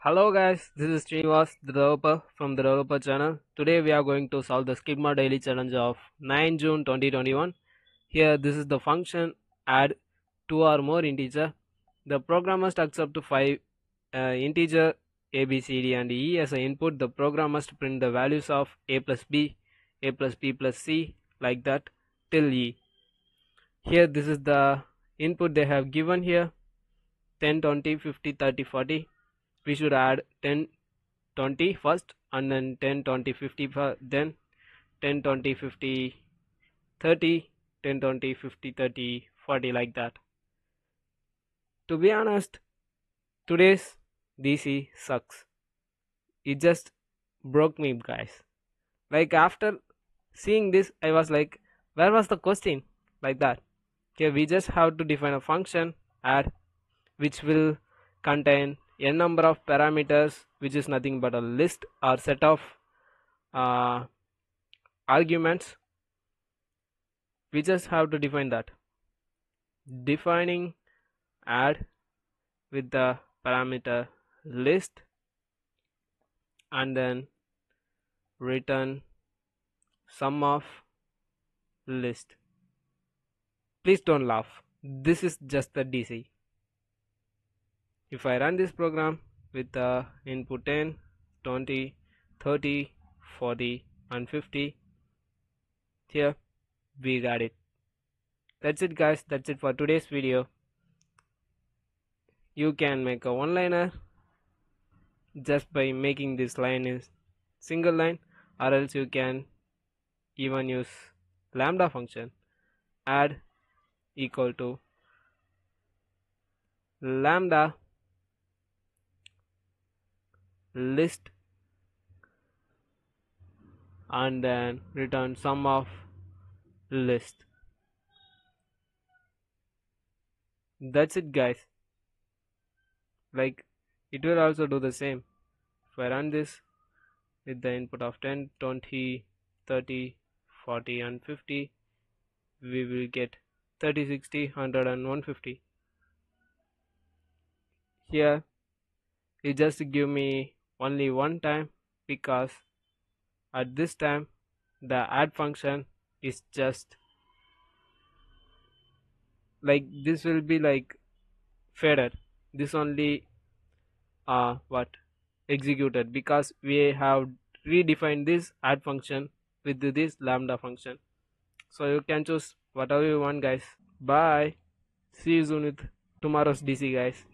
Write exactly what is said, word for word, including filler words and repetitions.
Hello guys, this is Srinivas, the developer from the developer channel. Today we are going to solve the Skidma daily challenge of nine June twenty twenty-one. Here this is the function add two or more integer. The program must accept five uh, integer a, b, c, d and e as an input. The program must print the values of a plus b, a plus b plus c like that till e. Here this is the input they have given here ten, twenty, fifty, thirty, forty. We should add ten, twenty first and then ten, twenty, fifty, then ten, twenty, fifty, thirty, ten, twenty, fifty, thirty, forty like that. To be honest, today's D C sucks. It just broke me, guys. Like after seeing this, I was like, where was the question? Like that. Okay, we just have to define a function add which will contain n number of parameters, which is nothing but a list or set of uh, arguments. We just have to define that. Defining add with the parameter list and then return sum of list. Please don't laugh. This is just the D C. If I run this program with the input ten, twenty, thirty, forty and fifty, here we got it. That's it guys, that's it for today's video. You can make a one-liner just by making this line is single line, or else you can even use lambda function add equal to lambda list and then return sum of list. That's it guys. Like it will also do the same. If I run this with the input of ten, twenty, thirty, forty and fifty, we will get thirty, sixty, one hundred and one hundred fifty. Here it just give me only one time because at this time the add function is just like this will be like faded. This only uh what executed because we have redefined this add function with this lambda function. So you can choose whatever you want guys. Bye, see you soon with tomorrow's D C guys.